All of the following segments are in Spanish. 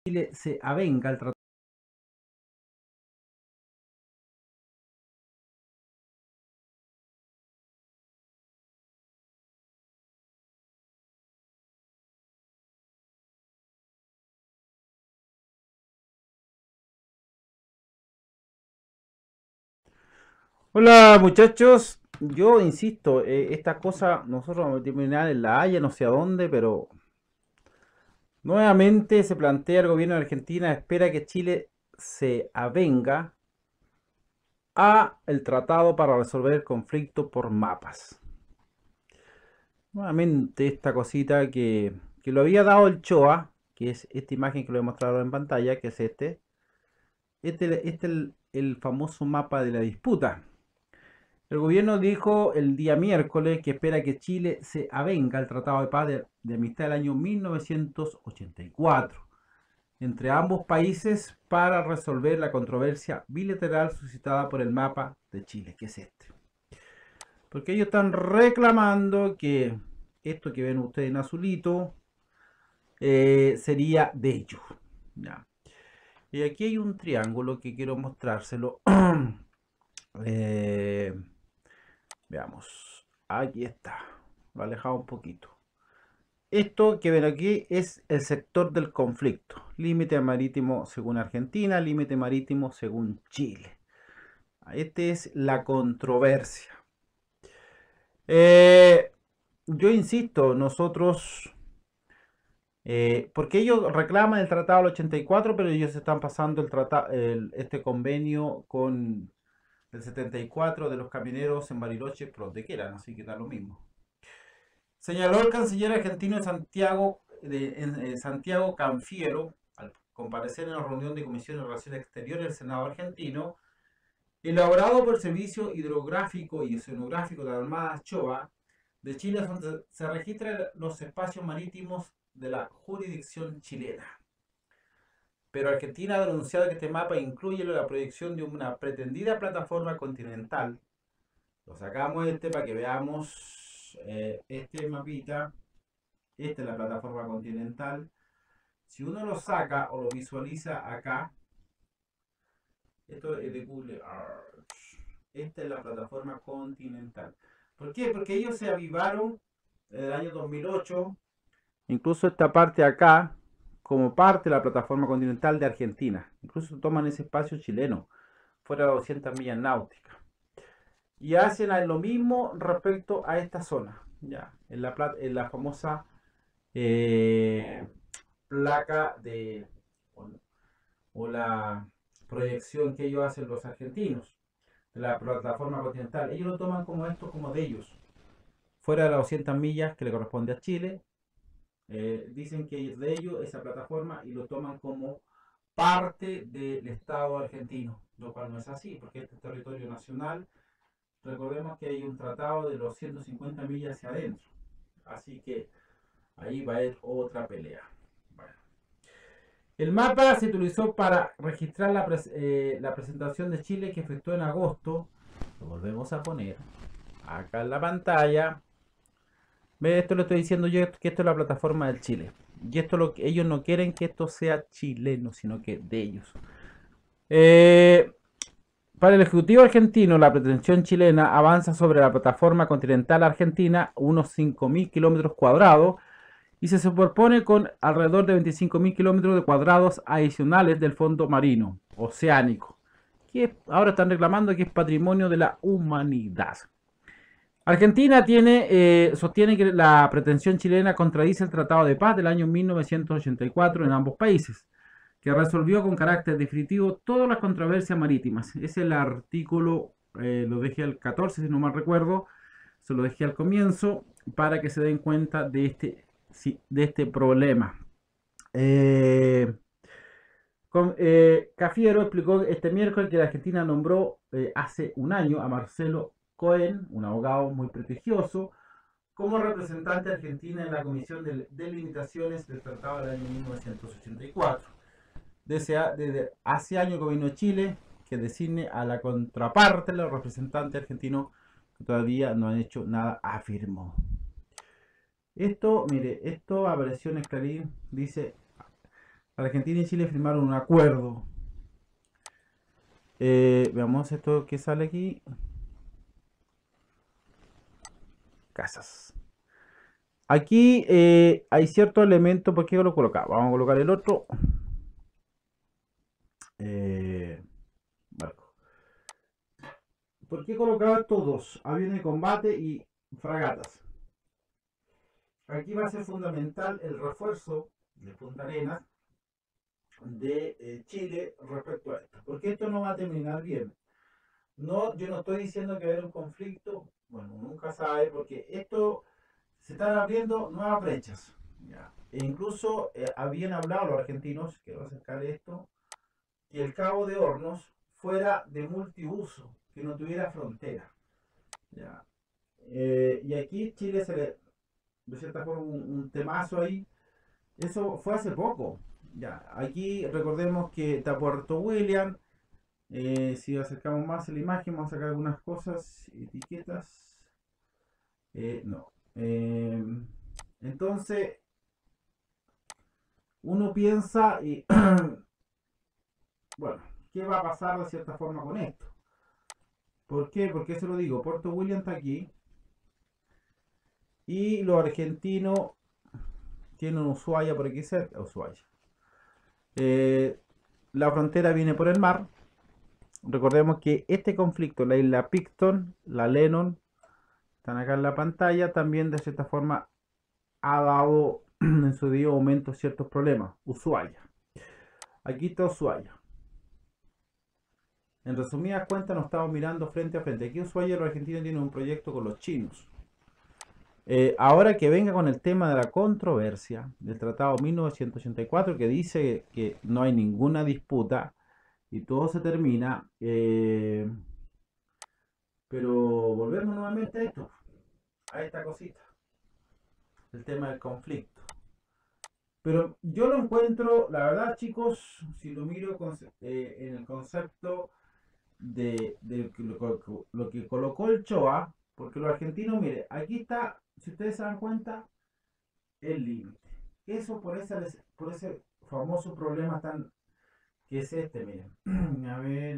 Chile se avenga al tratado. Hola muchachos, yo insisto, esta cosa nosotros vamos a terminar en La Haya, no sé a dónde, pero nuevamente se plantea el gobierno de Argentina, espera que Chile se avenga a el tratado para resolver el conflicto por mapas. Nuevamente esta cosita que lo había dado el CHOA, que es esta imagen que lo he mostrado en pantalla, que es este el famoso mapa de la disputa. El gobierno dijo el día miércoles que espera que Chile se avenga al Tratado de Paz de Amistad del año 1984 entre ambos países para resolver la controversia bilateral suscitada por el mapa de Chile, que es este. Porque ellos están reclamando que esto que ven ustedes en azulito sería de ellos. ¿Ya? Y aquí hay un triángulo que quiero mostrárselo. eh, Veamos. Aquí está. Lo he alejado un poquito. Esto que ven aquí es el sector del conflicto. Límite marítimo según Argentina, límite marítimo según Chile. Esta es la controversia. Eh, yo insisto, nosotros... porque ellos reclaman el tratado del 84, pero ellos están pasando este convenio con el 74 de los camioneros en Bariloche, por donde quieran, así que da lo mismo. Señaló el canciller argentino Santiago Canfiero, al comparecer en la reunión de Comisión de Relaciones Exteriores del Senado argentino, elaborado por el Servicio Hidrográfico y Oceanográfico de la Armada CHOA de Chile, donde se registran los espacios marítimos de la jurisdicción chilena. Pero Argentina ha denunciado que este mapa incluye la proyección de una pretendida plataforma continental. Lo sacamos para que veamos este mapita. Esta es la plataforma continental. Si uno lo saca o lo visualiza acá, esto es de Google Earth. Esta es la plataforma continental. ¿Por qué? Porque ellos se avivaron en el año 2008, incluso esta parte acá, como parte de la plataforma continental de Argentina. Incluso toman ese espacio chileno, fuera de 200 millas náuticas. Y hacen lo mismo respecto a esta zona, ya, en la famosa eh, placa de o la proyección que ellos hacen los argentinos de la plataforma continental. Ellos lo toman como esto, como de ellos, fuera de las 200 millas que le corresponde a Chile. Dicen que es de ellos esa plataforma y lo toman como parte del Estado argentino, lo cual no es así, porque este es territorio nacional. Recordemos que hay un tratado de los 150 millas hacia adentro, así que ahí va a haber otra pelea. Bueno. El mapa se utilizó para registrar la presentación de Chile que efectuó en agosto. Lo volvemos a poner acá en la pantalla. Ve, esto lo estoy diciendo yo, que esto es la plataforma del Chile. Y esto lo que ellos no quieren que esto sea chileno, sino que de ellos. Eh, para el Ejecutivo argentino, la pretensión chilena avanza sobre la plataforma continental argentina unos 5.000 kilómetros cuadrados y se superpone con alrededor de 25.000 kilómetros cuadrados adicionales del fondo marino oceánico, que ahora están reclamando que es patrimonio de la humanidad. Argentina sostiene que la pretensión chilena contradice el Tratado de Paz del año 1984 en ambos países, que resolvió con carácter definitivo todas las controversias marítimas. Es el artículo, lo dejé al 14 si no mal recuerdo, se lo dejé al comienzo para que se den cuenta de este problema. Cafiero explicó este miércoles que la Argentina nombró hace un año a Marcelo Cohen, un abogado muy prestigioso, como representante argentina en la Comisión de Delimitaciones del Tratado del año 1984. Desde hace años el gobierno de Chile que designe a la contraparte, los representantes argentinos que todavía no han hecho nada, afirmó. Esto, mire, esto apareció en el Clarín, dice: Argentina y Chile firmaron un acuerdo. Veamos esto que sale aquí. Casas. Aquí hay cierto elemento. ¿Por qué lo coloco acá? Vamos a colocar el otro. Barco. ¿Por qué colocaba estos dos? Aviones de combate y fragatas. Aquí va a ser fundamental el refuerzo de Punta Arenas de Chile respecto a esto. Porque esto no va a terminar bien. No, yo no estoy diciendo que va a haber un conflicto. Bueno, nunca sabe, porque esto se están abriendo nuevas brechas. ¿Ya? E incluso habían hablado los argentinos, quiero acercar esto, que el Cabo de Hornos fuera de multiuso, que no tuviera frontera. ¿Ya? Y aquí Chile se le, de cierta forma, un temazo ahí. Eso fue hace poco. Ya, aquí recordemos que está Puerto William. Si acercamos más a la imagen, vamos a sacar algunas cosas, etiquetas. No. Entonces, uno piensa y bueno, ¿qué va a pasar de cierta forma con esto? ¿Por qué? Porque eso lo digo, Puerto William está aquí y los argentinos tienen Ushuaia por aquí cerca, Ushuaia. La frontera viene por el mar. Recordemos que este conflicto, la isla Picton, la Lennon, están acá en la pantalla, también de cierta forma ha dado en su día aumento ciertos problemas. Ushuaia. Aquí está Ushuaia. En resumidas cuentas nos estamos mirando frente a frente. Aquí Ushuaia, los argentinos tienen un proyecto con los chinos. Ahora que venga con el tema de la controversia del Tratado 1984 que dice que no hay ninguna disputa y todo se termina, pero volvemos nuevamente a esto, a esta cosita, el tema del conflicto. Pero yo lo encuentro, la verdad chicos, si lo miro en el concepto de lo que colocó el Choa, porque los argentinos, mire, aquí está, si ustedes se dan cuenta, el límite. Eso por ese famoso problema tan que es este, miren. A ver,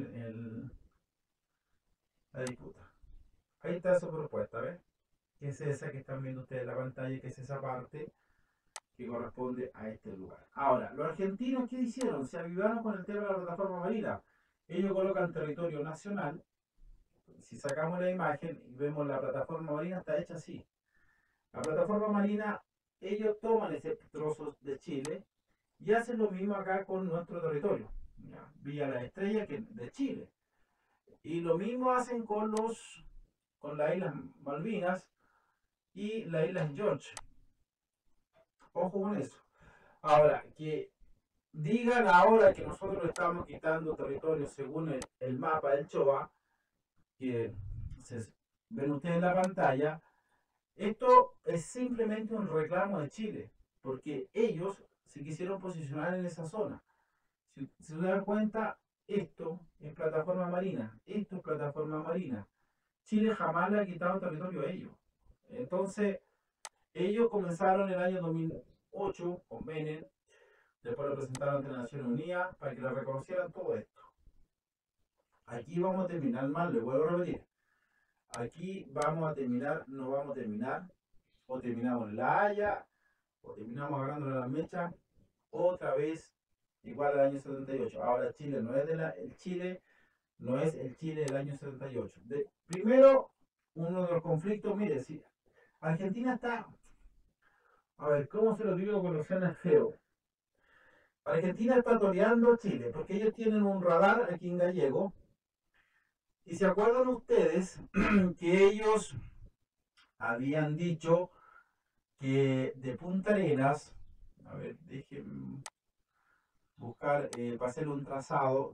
la disputa. Ahí está su propuesta, ¿ves? Que es esa que están viendo ustedes en la pantalla, que es esa parte que corresponde a este lugar. Ahora, los argentinos, ¿qué hicieron? Se avivaron con el tema de la plataforma marina. Ellos colocan territorio nacional. Si sacamos la imagen y vemos la plataforma marina, está hecha así. La plataforma marina, ellos toman ese trozo de Chile y hacen lo mismo acá con nuestro territorio, ¿ya? Villa La Estrella, que de Chile. Y lo mismo hacen con las Islas Malvinas y las Islas George. Ojo con eso. Ahora, que digan ahora que nosotros estamos quitando territorio según el mapa del Choa, que ven ustedes en la pantalla, esto es simplemente un reclamo de Chile, porque ellos se quisieron posicionar en esa zona. Si se dan cuenta, esto es plataforma marina, esto es plataforma marina. Chile jamás le ha quitado territorio a ellos. Entonces, ellos comenzaron en el año 2008 con Menem, después lo presentaron ante las Naciones Unidas para que le reconocieran todo esto. Aquí vamos a terminar mal, le vuelvo a repetir. Aquí vamos a terminar, no vamos a terminar, o terminamos en La Haya, o terminamos agarrándole las mechas, otra vez igual al año 78. Ahora Chile no es el Chile, no es el Chile del año 78. Primero, uno de los conflictos, mire, si Argentina está, a ver, ¿cómo se lo digo con los suena feo? Argentina está toreando Chile, porque ellos tienen un radar aquí en gallego, y se acuerdan ustedes que ellos habían dicho que de Punta Arenas, a ver, déjenme buscar para hacer un trazado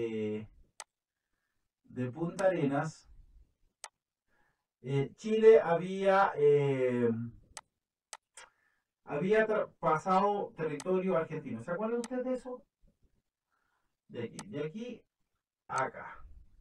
de Punta Arenas, Chile había pasado territorio argentino. ¿Se acuerdan ustedes de eso? De aquí a acá.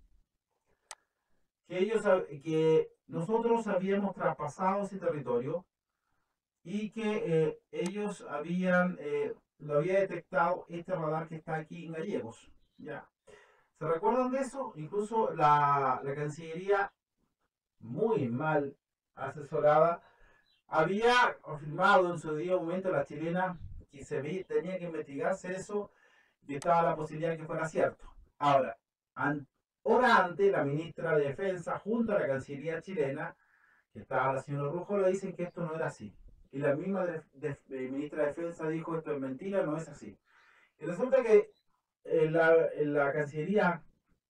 Que nosotros habíamos traspasado ese territorio y que ellos habían lo había detectado este radar que está aquí en Gallegos. ¿Ya? ¿Se recuerdan de eso? Incluso la Cancillería, muy mal asesorada, había afirmado en su día momento la chilena que tenía que investigarse eso y estaba la posibilidad de que fuera cierto. Ahora, hora antes, la ministra de Defensa, junto a la Cancillería chilena, que estaba la señora Rujo, le dicen que esto no era así. Y la misma ministra de Defensa dijo esto es mentira, no es así. Y resulta que la Cancillería,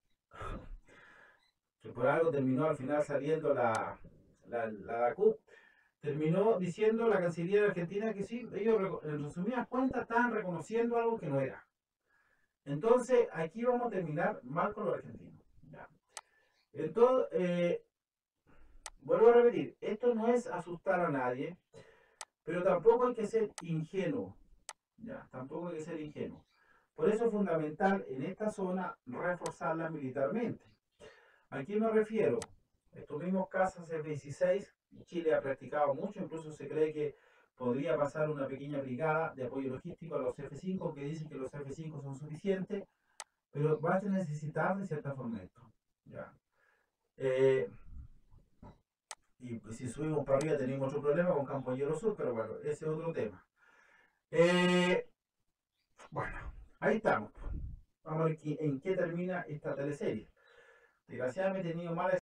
que por algo terminó al final saliendo la CUP, terminó diciendo la Cancillería de Argentina que sí, ellos en resumidas cuentas estaban reconociendo algo que no era. Entonces, aquí vamos a terminar mal con los argentinos. ¿Ya? Entonces, vuelvo a repetir, esto no es asustar a nadie, pero tampoco hay que ser ingenuo. ¿Ya? Tampoco hay que ser ingenuo. Por eso es fundamental en esta zona reforzarla militarmente. ¿A qué me refiero? Estos mismos casos F-16, Chile ha practicado mucho, incluso se cree que podría pasar una pequeña brigada de apoyo logístico a los F-5, que dicen que los F-5 son suficientes, pero vas a necesitar de cierta forma esto. ¿Ya? Eh, y pues, si subimos para arriba tenemos otro problema con Campo Hielo Sur, pero bueno, ese es otro tema. Eh, bueno, ahí estamos. Vamos a ver en qué termina esta teleserie. Desgraciadamente he tenido malas